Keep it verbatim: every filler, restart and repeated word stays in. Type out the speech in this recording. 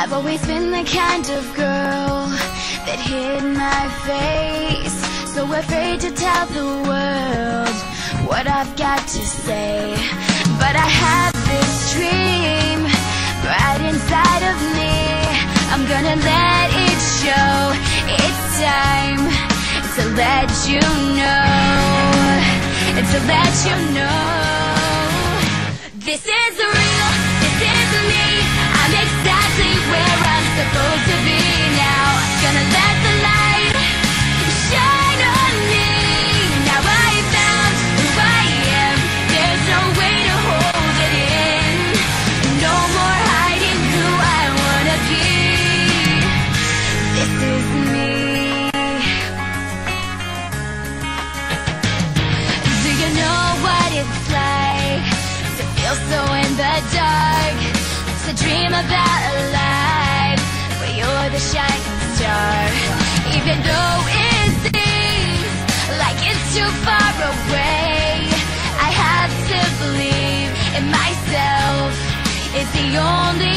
I've always been the kind of girl that hid my face, so afraid to tell the world what I've got to say. But I have this dream right inside of me. I'm gonna let it show. It's time to let you know, to let you know. This is real, this is me. I'm exactly where I'm supposed to be now. Gonna let the light shine on me. Now I found who I am. There's no way to hold it in. No more hiding who I wanna be. This is me. Do you know what it's like to feel so in the dark? To dream about a life where you're the shining star. Even though it seems like it's too far away, I have to believe in myself. It's the only